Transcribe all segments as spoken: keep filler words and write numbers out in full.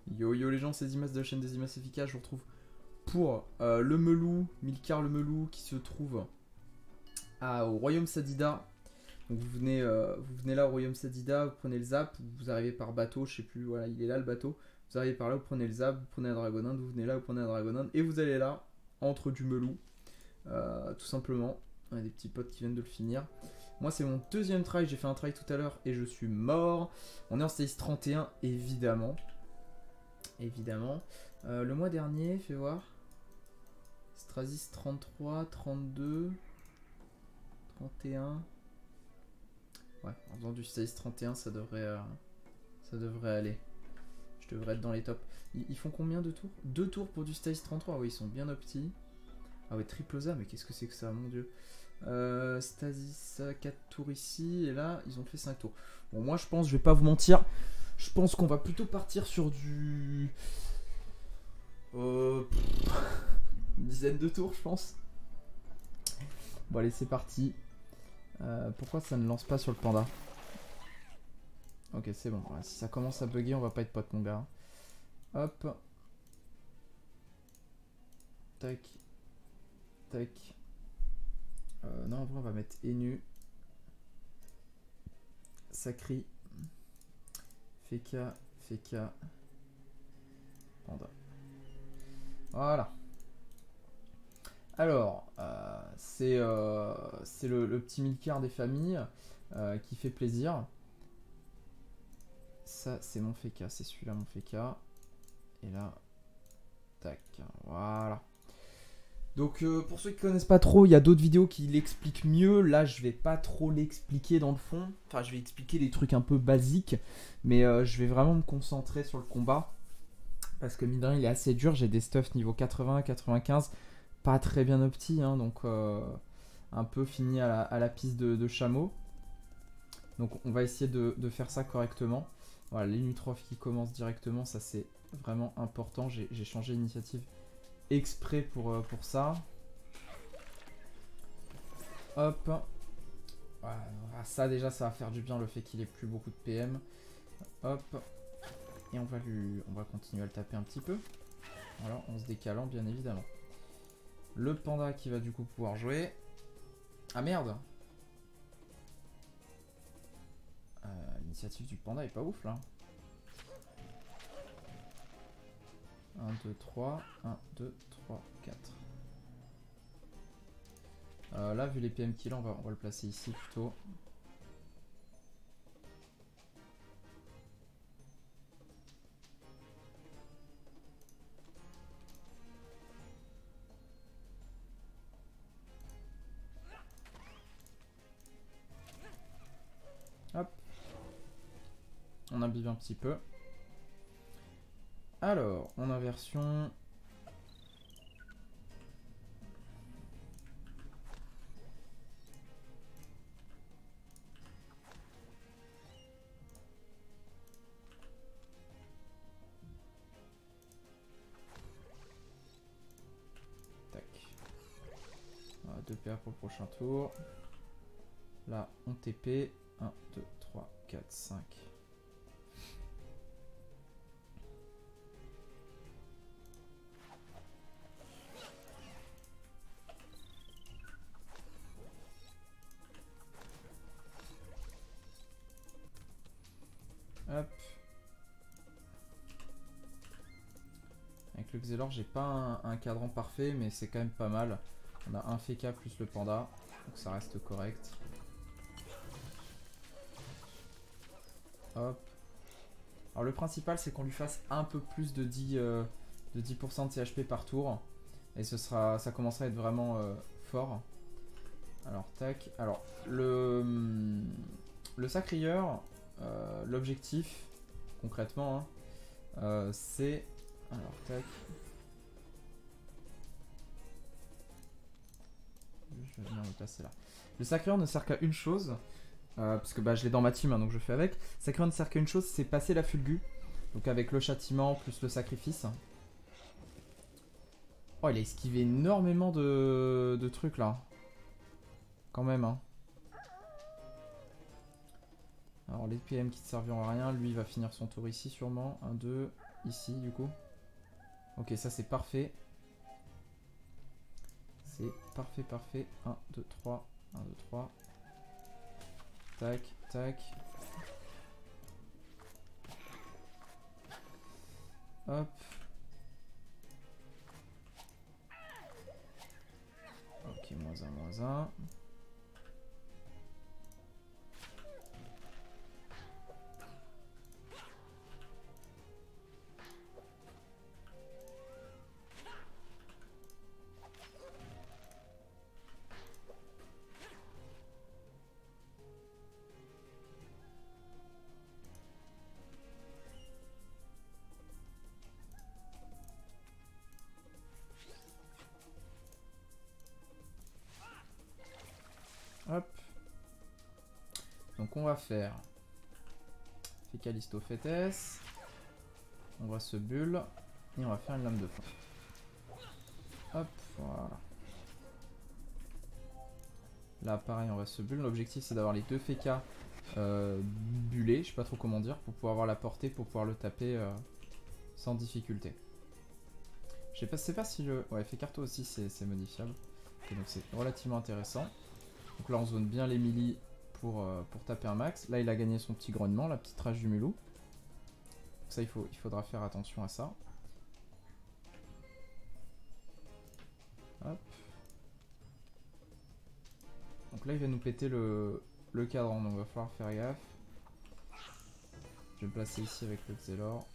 Yo yo les gens, c'est Zimas de la chaîne des Zimas efficaces. Je vous retrouve pour euh, le Melou, Milcar le Melou qui se trouve à, au Royaume Sadida. Donc vous venez, euh, vous venez là au Royaume Sadida, vous prenez le zap, vous arrivez par bateau, je sais plus, voilà, il est là le bateau. Vous arrivez par là, vous prenez le zap, vous prenez la Dragoninde, vous venez là, vous prenez la Dragoninde et vous allez là, entre du Melou, euh, tout simplement. On a des petits potes qui viennent de le finir. Moi c'est mon deuxième try, j'ai fait un try tout à l'heure et je suis mort. On est en stage trente et un évidemment. Évidemment. Euh, le mois dernier, fais voir. Strasis trente-trois, trente-deux, trente et un. Ouais, en faisant du Strasis trente et un, ça devrait, euh, ça devrait aller. Je devrais être dans les tops. Ils, ils font combien de tours? Deux tours pour du Strasis trente-trois. Oui, ils sont bien opti. Ah ouais, triple za, mais qu'est-ce que c'est que ça, mon dieu. Euh, Stasis quatre tours ici, et là, ils ont fait cinq tours. Bon, moi, je pense, je vais pas vous mentir, je pense qu'on va plutôt partir sur du... Euh, une dizaine de tours, je pense. Bon, allez, c'est parti. Euh, pourquoi ça ne lance pas sur le panda? Ok, c'est bon. Ouais, si ça commence à bugger, on va pas être potes, mon gars. Hop. Tac. Tac. Euh, non, en vrai, on va mettre Enu. Sacri. Feka. Feka. Panda. Voilà. Alors, euh, c'est euh, le, le petit Milcar des familles euh, qui fait plaisir. Ça, c'est mon Feka, c'est celui-là mon Feka. Et là, tac, voilà. Donc, euh, pour ceux qui connaissent pas trop, il y a d'autres vidéos qui l'expliquent mieux. Là, je vais pas trop l'expliquer dans le fond. Enfin, je vais expliquer les trucs un peu basiques. Mais euh, je vais vraiment me concentrer sur le combat. Parce que mine de rien, il est assez dur. J'ai des stuffs niveau quatre-vingts, quatre-vingt-quinze. Pas très bien opti, hein, donc euh, un peu fini à la, à la piste de, de chameau. Donc on va essayer de, de faire ça correctement. Voilà, les Nutrophes qui commencent directement, ça c'est vraiment important. J'ai changé d'initiative exprès pour, euh, pour ça. Hop. Voilà, ça déjà, ça va faire du bien le fait qu'il ait plus beaucoup de P M. Hop. Et on va, lui, on va continuer à le taper un petit peu. Voilà, en se décalant bien évidemment. Le panda qui va du coup pouvoir jouer. Ah merde. euh, L'initiative du panda est pas ouf là. un, deux, trois. un, deux, trois, quatre. Euh, là vu les P M qu'il a, on va, on va le placer ici plutôt. Hop. On imbibe un petit peu. Alors, en inversion. Tac. Voilà, deux P A pour le prochain tour. Là, on T P. un, deux, trois, quatre, cinq. Hop. Avec le Xelor, j'ai pas un, un cadran parfait, mais c'est quand même pas mal. On a un Feka plus le panda, donc ça reste correct. Hop. Alors le principal, c'est qu'on lui fasse un peu plus de dix, euh, de dix pour cent de C H P par tour. Et ce sera, ça commencera à être vraiment euh, fort. Alors, tac. Alors, le, le sacrieur, euh, l'objectif, concrètement, hein, euh, c'est... Alors, tac. Je vais venir me placer là. Le sacrieur ne sert qu'à une chose, euh, parce que bah, je l'ai dans ma team, hein, donc je fais avec. Le sacrieur ne sert qu'à une chose, c'est passer la fulgu. Donc avec le châtiment plus le sacrifice. Oh, il a esquivé énormément de, de trucs là. Quand même, hein. Alors les P M qui ne serviront à rien, lui il va finir son tour ici sûrement. un, deux, ici du coup. Ok, ça c'est parfait. C'est parfait, parfait. un, deux, trois. un, deux, trois. Tac, tac. Hop. Ok, moins un, moins un. Hop. Donc on va faire Fécalisto Fétès. On va se bulle. Et on va faire une lame de fond. Hop, voilà. Là pareil on va se bulle. L'objectif c'est d'avoir les deux Féca euh, bullés, je sais pas trop comment dire, pour pouvoir avoir la portée, pour pouvoir le taper euh, sans difficulté. Je sais pas, sais pas si le... Ouais, Fécarto aussi c'est modifiable. Et donc c'est relativement intéressant. Donc là on zone bien les melee pour, euh, pour taper un max. Là il a gagné son petit grognement, la petite rage du mulot. Donc ça il, faut, il faudra faire attention à ça. Hop. Donc là il va nous péter le, le cadran, donc il va falloir faire gaffe. Je vais me placer ici avec le Xelor.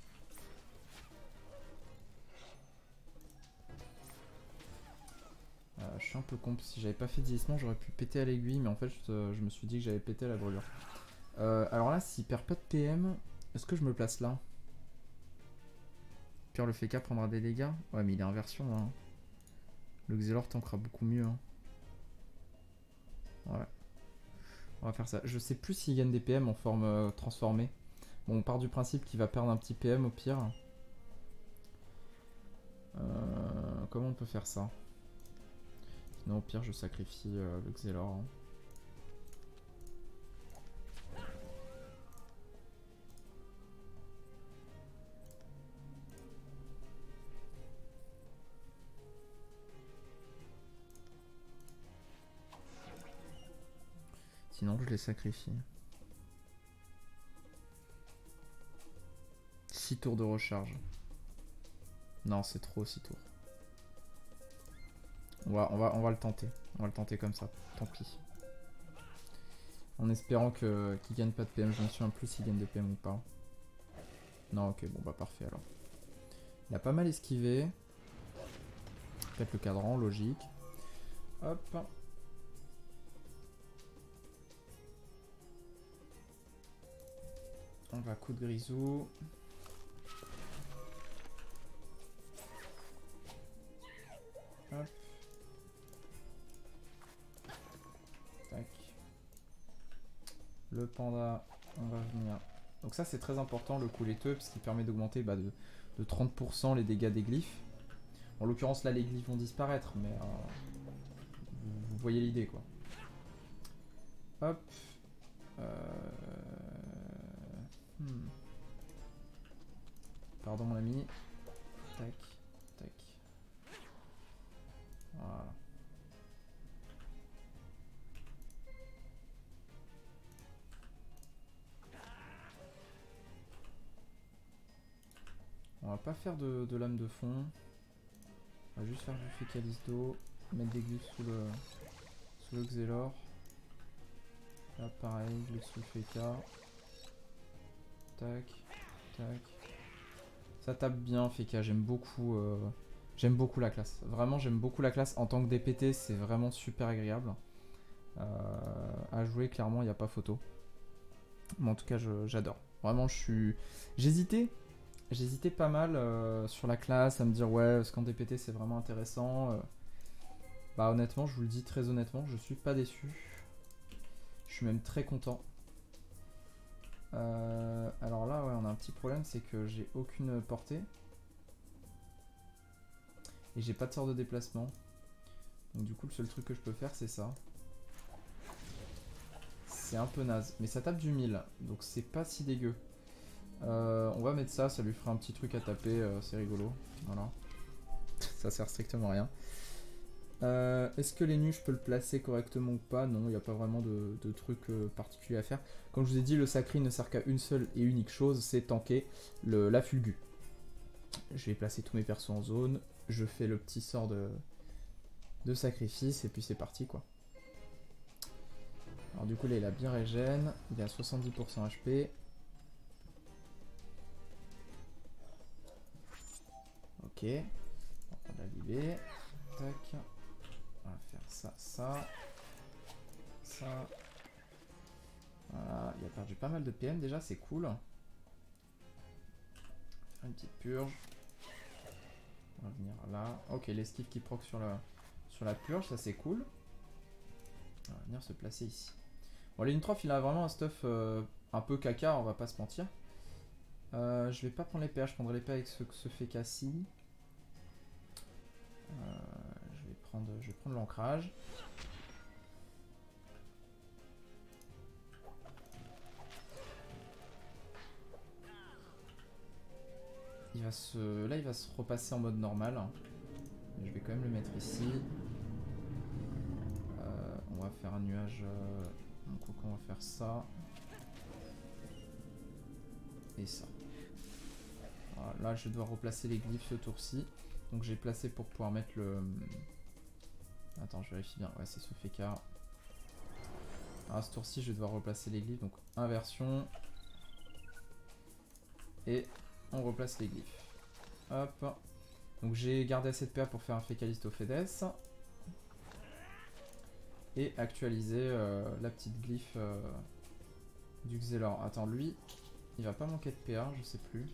Euh, je suis un peu con, si j'avais pas fait vieillissement j'aurais pu péter à l'aiguille, mais en fait je, je me suis dit que j'avais pété à la brûlure. Euh, alors là s'il perd pas de P M, est-ce que je me place là? Pierre le Féca prendra des dégâts? Ouais mais il est inversion là. Hein. Le Xelor tankera beaucoup mieux. Hein. Ouais. On va faire ça. Je sais plus s'il gagne des P M en forme euh, transformée. Bon, on part du principe qu'il va perdre un petit P M au pire. Euh, comment on peut faire ça? Sinon au pire je sacrifie euh, le Xelor. Hein. Sinon je les sacrifie. six tours de recharge. Non c'est trop six tours. On va, on, va, on va le tenter. On va le tenter comme ça. Tant pis. En espérant que qu'il gagne pas de P M. Je me souviens plus s'il gagne des P M ou pas. Non ok bon bah parfait alors. Il a pas mal esquivé. Peut-être le cadran, logique. Hop. On va coup de grisou. Hop. Tac. Le panda, on va venir. Donc ça c'est très important le coup laiteux parce qu'il permet d'augmenter bah, de, de trente pour cent les dégâts des glyphes. En l'occurrence là les glyphes vont disparaître mais euh, vous, vous voyez l'idée quoi. Hop. Euh... Hmm. Pardon mon ami. Tac, tac. Voilà. On va pas faire de, de lame de fond. On va juste faire du Fécalisto. Mettre des glyphes sous le, sous le Xelor. Là pareil, glyphes sous le Féca. Tac, tac. Ça tape bien Féca, j'aime beaucoup, euh, j'aime beaucoup la classe. Vraiment j'aime beaucoup la classe. En tant que D P T c'est vraiment super agréable. Euh, à jouer clairement il n'y a pas photo. Mais en tout cas j'adore. Vraiment je suis... J'hésitais. J'hésitais pas mal euh, sur la classe à me dire ouais ce qu'en D P T c'est vraiment intéressant. Euh, bah honnêtement je vous le dis très honnêtement je suis pas déçu. Je suis même très content. Euh, alors là, ouais, on a un petit problème, c'est que j'ai aucune portée. Et j'ai pas de sort de déplacement. Donc du coup, le seul truc que je peux faire, c'est ça. c'est un peu naze. Mais ça tape du mille, donc c'est pas si dégueu. Euh, on va mettre ça, ça lui fera un petit truc à taper, euh, c'est rigolo. Voilà. Ça sert strictement à rien. Euh, Est-ce que les nus, je peux le placer correctement ou pas? Non, il n'y a pas vraiment de, de truc euh, particulier à faire. Comme je vous ai dit, le sacri ne sert qu'à une seule et unique chose, c'est tanker le, la fulgu. Je vais placer tous mes persos en zone. Je fais le petit sort de, de sacrifice et puis c'est parti quoi. Alors du coup là il a bien régène, il est à soixante-dix pour cent H P. Ok, on va prendre la libé. Tac. On va faire ça, ça. Ça. Voilà, il a perdu pas mal de P M déjà, c'est cool. Faire une petite purge. On va venir là. Ok, l'esquive qui proc sur la, sur la purge, ça c'est cool. On va venir se placer ici. Bon, l'Introf il a vraiment un stuff euh, un peu caca, on va pas se mentir. Euh, je vais pas prendre l'épée, je prendrai l'épée avec ce, ce fécassi. Euh, je vais prendre, je vais prendre l'ancrage. Il va se, là il va se repasser en mode normal. Mais je vais quand même le mettre ici. Euh, on va faire un nuage. Euh, donc on va faire ça. Et ça. Voilà, là je dois replacer les glyphes ce tour-ci. Donc j'ai placé pour pouvoir mettre le... Attends, je vérifie bien. Ouais, c'est ce féca. À ce tour-ci, je vais devoir replacer les glyphes. Donc inversion. Et on replace les glyphes. Hop. Donc j'ai gardé assez de P A pour faire un fécaliste au Fedes. Et actualiser euh, la petite glyphe euh, du Xelor. Attends, lui, il va pas manquer de P A, je sais plus.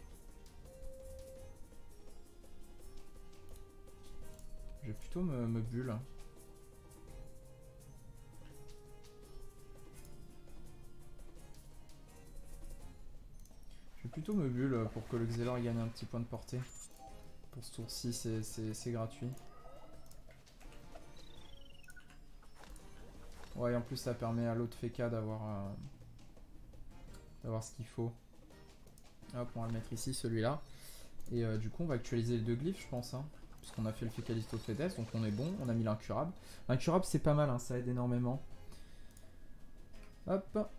Je vais plutôt me, me bulle. Je vais plutôt me bulle pour que le Xelor gagne un petit point de portée. Pour ce tour-ci, c'est gratuit. Ouais, et en plus ça permet à l'autre Feka d'avoir euh, d'avoir ce qu'il faut. Hop, on va le mettre ici, celui-là. Et euh, du coup, on va actualiser les deux glyphes, je pense. Hein, puisqu'on a fait le Fécaliste au Fedes, donc on est bon. On a mis l'incurable. L'incurable, c'est pas mal, hein, ça aide énormément. Hop.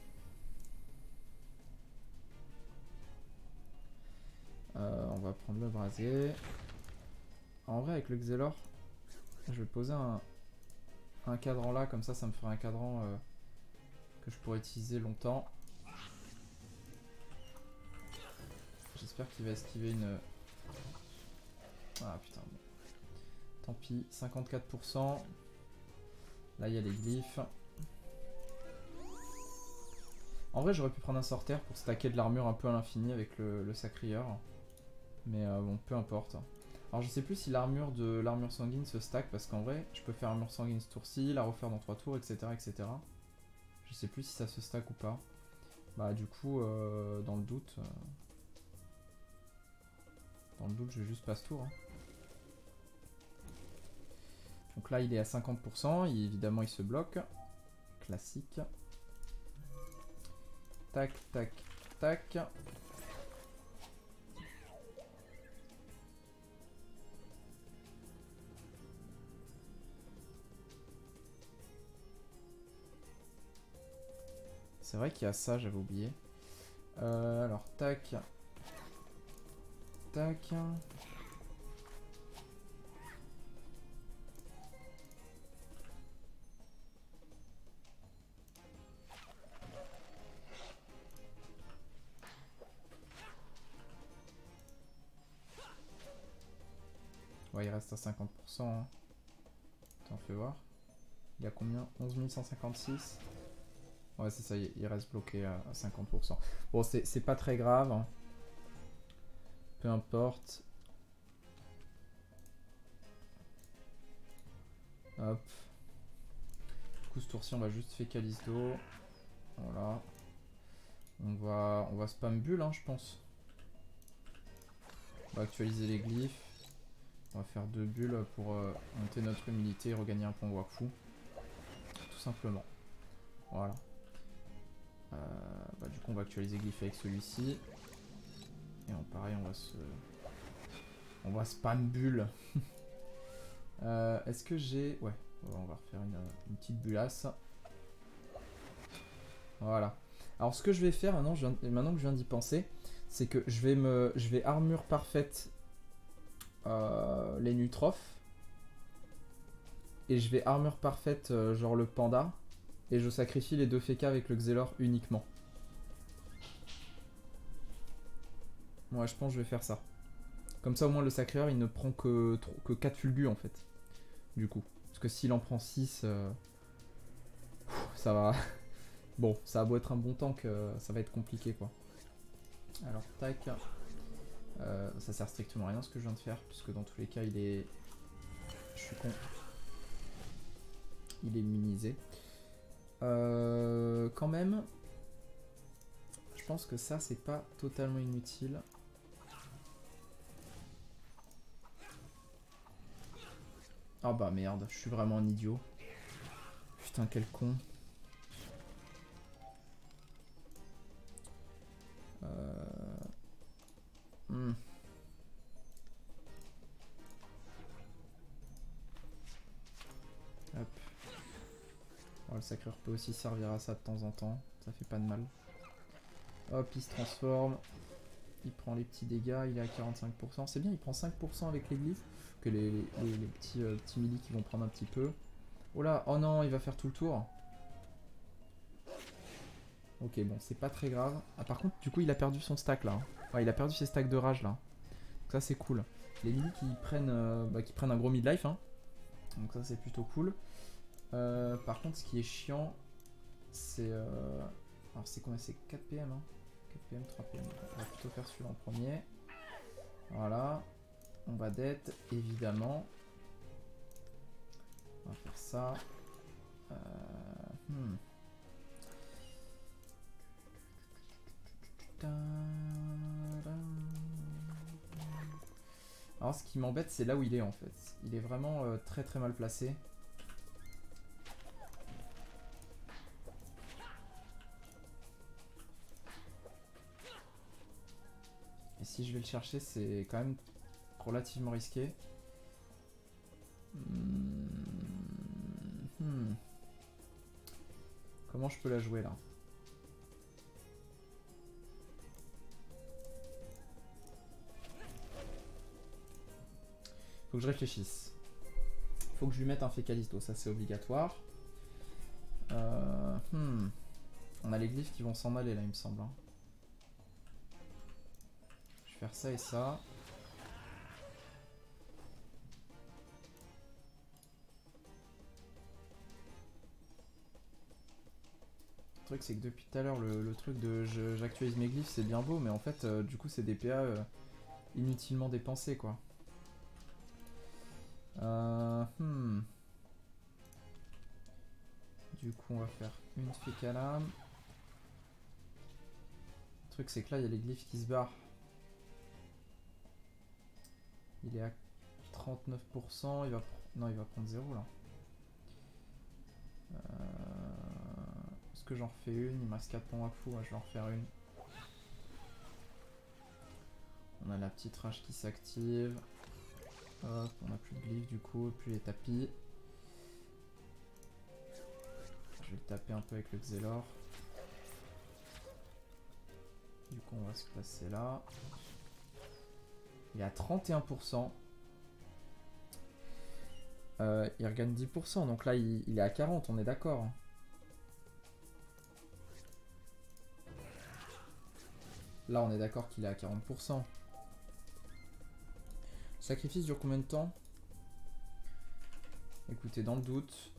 Euh, on va prendre le brasier. En vrai, avec le Xelor, je vais poser un, un cadran là, comme ça, ça me ferait un cadran euh, que je pourrais utiliser longtemps. J'espère qu'il va esquiver une... Ah putain, bon. Tant pis, cinquante-quatre pour cent. Là, il y a les glyphes. En vrai, j'aurais pu prendre un sorteur pour stacker de l'armure un peu à l'infini avec le, le sacrieur. Mais euh, bon, peu importe. Alors, je sais plus si l'armure de l'armure sanguine se stack, parce qu'en vrai, je peux faire armure sanguine ce tour-ci, la refaire dans trois tours, et cetera, et cetera. Je sais plus si ça se stack ou pas. Bah, du coup, euh, dans le doute... Euh... Dans le doute, je vais juste passer tour. Hein. Donc là, il est à cinquante pour cent. Il, évidemment, il se bloque. Classique. Tac, tac, tac. C'est vrai qu'il y a ça, j'avais oublié. Euh, alors, tac. Tac. Ouais, il reste à cinquante pour cent. Hein. Attends, fais voir. Il y a combien? onze mille cent cinquante-six. Ouais, c'est ça, il reste bloqué à cinquante pour cent. Bon, c'est pas très grave. Hein. Peu importe. Hop. Du coup, ce tour-ci, on va juste fécalise d'eau. Voilà. On va, on va spam bulle, hein, je pense. On va actualiser les glyphes. On va faire deux bulles pour euh, monter notre humilité et regagner un point Wakfu. Tout simplement. Voilà. Euh, bah, du coup, on va actualiser glyph avec celui-ci. Et en pareil, on va se... On va spam bulle. euh, Est-ce que j'ai... Ouais, on va refaire une, une petite bullasse. Voilà. Alors, ce que je vais faire, maintenant, je viens, maintenant que je viens d'y penser, c'est que je vais me... Je vais armure parfaite euh, les Nutrophes. Et je vais armure parfaite, euh, genre le panda. Et je sacrifie les deux Feka avec le Xelor uniquement. Ouais, je pense que je vais faire ça. Comme ça, au moins, le sacreur, il ne prend que, que quatre fulgus, en fait. Du coup. Parce que s'il en prend six, euh, ça va... Bon, ça a beau être un bon tank, euh, ça va être compliqué, quoi. Alors, tac. Euh, ça sert strictement à rien ce que je viens de faire, puisque dans tous les cas, il est... Je suis con. Il est minimisé. Euh, quand même, je pense que ça, c'est pas totalement inutile. Ah bah merde, je suis vraiment un idiot. Putain, quel con. Euh... Hmm. Hop. Oh, le sacreur peut aussi servir à ça de temps en temps. Ça fait pas de mal. Hop, il se transforme. Il prend les petits dégâts, il est à quarante-cinq pour cent. C'est bien, il prend cinq pour cent avec les glyphes. Que les, les, les, les petits, euh, petits millis qui vont prendre un petit peu. Oh là, oh non, il va faire tout le tour. Ok, bon, c'est pas très grave. Ah, par contre, du coup, il a perdu son stack là. Ouais, il a perdu ses stacks de rage là. Donc ça, c'est cool. Les millis qui prennent, euh, bah, qui prennent un gros midlife. Hein. Donc ça, c'est plutôt cool. Euh, par contre, ce qui est chiant, c'est... Euh... Alors, c'est combien? C'est quatre P M. Hein. quatre P M, trois P M. On va plutôt faire celui-là en premier. Voilà. On va dette, évidemment. On va faire ça. Euh... Hmm. Alors ce qui m'embête, c'est là où il est en fait. Il est vraiment euh, très très mal placé. Et si je vais le chercher, c'est quand même relativement risqué. Hmm. Hmm. Comment je peux la jouer là? Faut que je réfléchisse. Faut que je lui mette un Fécalisto, ça c'est obligatoire. Euh, hmm. On a les glyphes qui vont s'en aller là, il me semble. Hein. Je vais faire ça et ça. Le truc c'est que depuis tout à l'heure, le, le truc de j'actualise mes glyphes c'est bien beau, mais en fait, euh, du coup c'est des P A euh, inutilement dépensés quoi. Euh, hmm. Du coup, on va faire une Fécalame. Le truc, c'est que là, il y a les glyphes qui se barrent. Il est à trente-neuf pour cent. Il va... Non, il va prendre zéro là. Euh... Est-ce que j'en refais une? Il me reste quatre points à fou. Ouais, je vais en refaire une. On a la petite rage qui s'active. Hop, on a plus de glyphes du coup, plus les tapis. Je vais le taper un peu avec le Xelor. Du coup, on va se placer là. Il est à trente et un pour cent. Euh, il regagne dix pour cent, donc là, il, il est à quarante, on est d'accord. Là, on est d'accord qu'il est à quarante pour cent. Sacrifice dure combien de temps? Écoutez, dans le doute...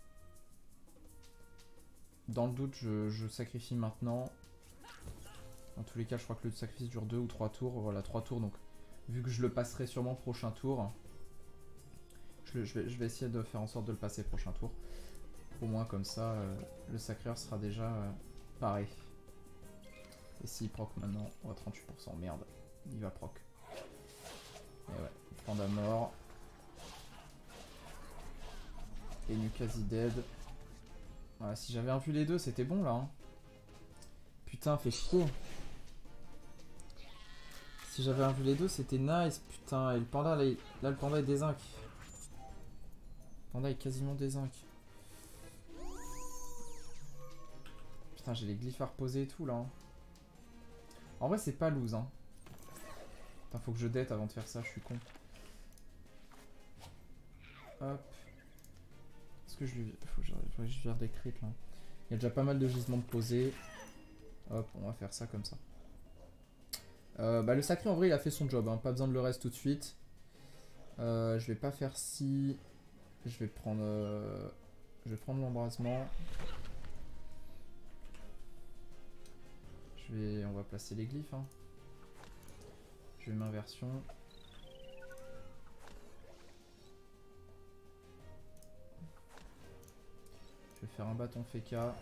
Dans le doute, je, je sacrifie maintenant. Dans tous les cas, je crois que le sacrifice dure deux ou trois tours. Voilà, trois tours. Donc, vu que je le passerai sûrement prochain tour, je, je, vais, je vais essayer de faire en sorte de le passer prochain tour. Au moins, comme ça, euh, le sacreur sera déjà euh, paré. Et s'il proc maintenant, on va trente-huit pour cent. Merde, il va proc. Et ouais, panda mort. Et Nukazi dead. Voilà, si j'avais vu les deux, c'était bon là. Hein. putain, fait chier. Si j'avais vu les deux, c'était nice, putain. Et le panda, là, il... là le panda est dézinc. Le panda est quasiment dézinc. Putain, j'ai les glyphes à reposer et tout, là. Hein. En vrai, c'est pas loose, hein. Putain, faut que je dette avant de faire ça, je suis con. Hop. Est-ce que je lui... Faut que je, faut que je vire des crits, là. Il y a déjà pas mal de gisements de posés. Hop, on va faire ça comme ça. Euh, bah, le sacré, en vrai, il a fait son job. Hein. Pas besoin de le reste tout de suite. Euh, je vais pas faire si... Je vais prendre... Euh... Je vais prendre l'embrasement. Je vais... On va placer les glyphes. Hein. Je vais m'inversion. Je vais faire un bâton Feka.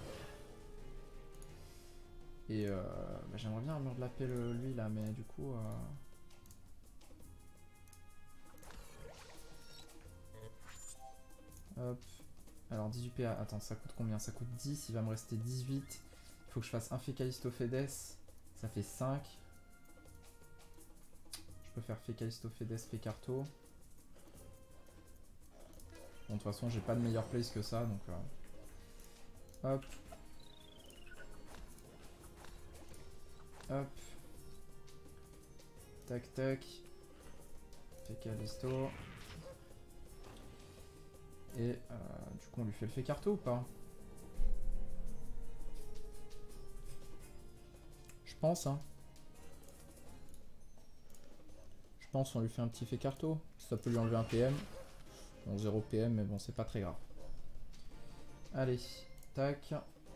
Et euh, bah, j'aimerais bien un mur de la paix le, lui là, mais du coup... Euh... Hop. Alors dix-huit P A, attends, ça coûte combien? Ça coûte dix, il va me rester dix-huit. Il faut que je fasse un Fecalistophedes, ça fait cinq. Je peux faire Fecalistophedes, Fecarto. Bon, de toute façon, j'ai pas de meilleure place que ça, donc... Euh... Hop. Hop. Tac, tac. Fecalisto. Et euh, du coup, on lui fait le Fecarto ou pas? Je pense, hein. Je pense on lui fait un petit Fecarto. Ça peut lui enlever un P M. Bon, zéro P M, mais bon, c'est pas très grave. Allez, tac.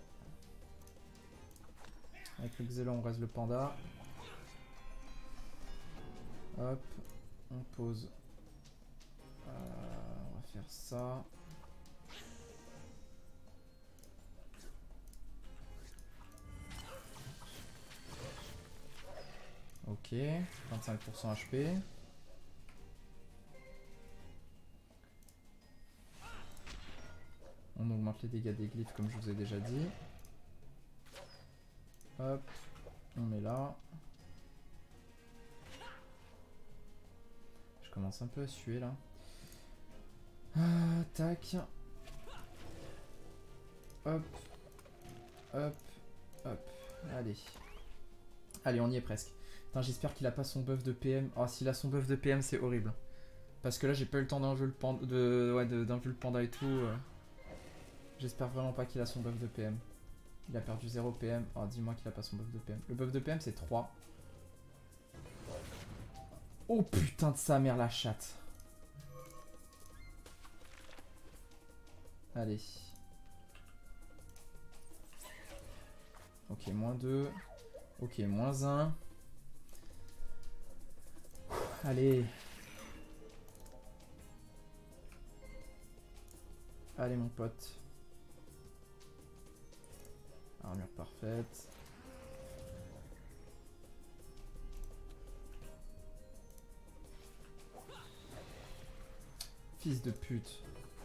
Avec le Xélan, on reste le panda. Hop, on pose. Euh, on va faire ça. Ok, vingt-cinq pour cent H P. On augmente les dégâts des glyphes comme je vous ai déjà dit. Hop, on met là. Je commence un peu à suer là. Ah, tac. Hop, hop, hop. Allez. Allez, on y est presque. J'espère qu'il a pas son buff de P M. Oh, s'il a son buff de P M, c'est horrible. Parce que là, j'ai pas eu le temps d'enlever le panda, de, ouais, d'enlever le panda et tout. Euh. J'espère vraiment pas qu'il a son buff de P M. Il a perdu zéro P M. Oh, dis-moi qu'il a pas son buff de P M. Le buff de P M, c'est trois. Oh putain de sa mère, la chatte. Allez. Ok, moins deux. Ok, moins un. Allez. Allez mon pote. Armure parfaite. Fils de pute.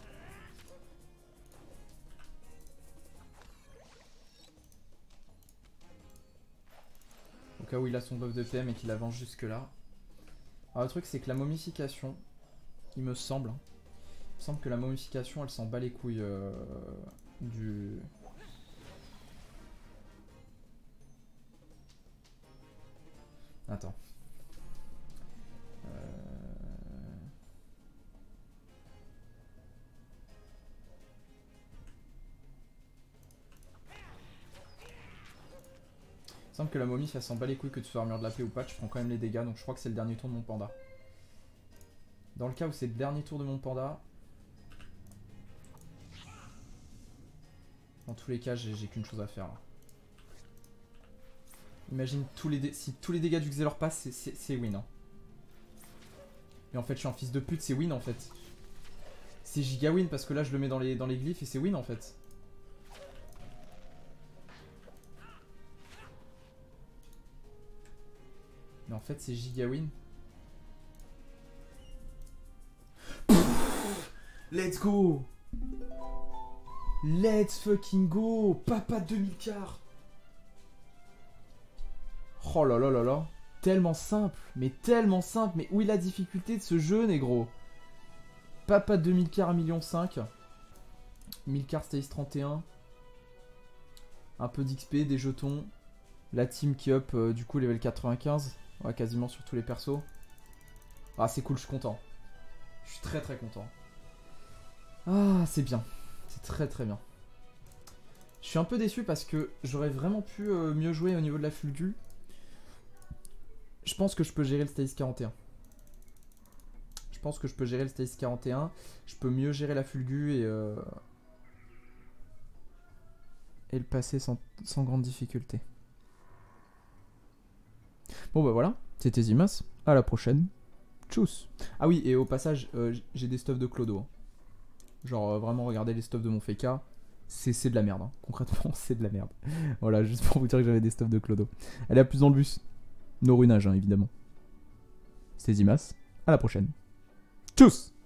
Au cas où il a son buff de P M et qu'il avance jusque là. Alors le truc c'est que la momification, il me semble, hein, il me semble que la momification elle s'en bat les couilles euh, du... Attends. Euh... Il me semble que la momie elle s'en bat les couilles que tu sois armure de la paix ou pas, tu prends quand même les dégâts, donc je crois que c'est le dernier tour de mon panda. Dans le cas où c'est le dernier tour de mon panda, dans tous les cas j'ai qu'une chose à faire là. Imagine tous les dé si tous les dégâts du Xelor passent, c'est win. Hein. Et en fait je suis un fils de pute, c'est win en fait. C'est giga win parce que là je le mets dans les, dans les glyphes et c'est win en fait. Mais en fait c'est giga win. Let's go. Let's fucking go. Papa deux mille quarts. Oh là là là là. Tellement simple. Mais tellement simple. Mais où est la difficulté de ce jeu, négro? Pas, pas de deux mille cartes à un virgule cinq million. mille cartes Stays trente et un. Un peu d'X P, des jetons. La team qui up euh, du coup level quatre-vingt-quinze. Ouais, quasiment sur tous les persos. Ah, c'est cool, je suis content. Je suis très très content. Ah, c'est bien. C'est très très bien. Je suis un peu déçu parce que j'aurais vraiment pu euh, mieux jouer au niveau de la Fulgu. Je pense que je peux gérer le Stays quarante et un. Je pense que je peux gérer le Stays quarante et un. Je peux mieux gérer la Fulgu et... Euh... Et le passer sans, sans grande difficulté. Bon bah voilà, c'était Zimas. À la prochaine. Tchuss. Ah oui, et au passage, euh, j'ai des stuffs de Clodo. Hein. Genre, euh, vraiment, regardez les stuffs de mon Feka. C'est de la merde. Hein. Concrètement, c'est de la merde. Voilà, juste pour vous dire que j'avais des stuffs de Clodo. Allez, à plus dans le bus. No runage, hein, évidemment. C'était Zimas. À la prochaine. Tchuss.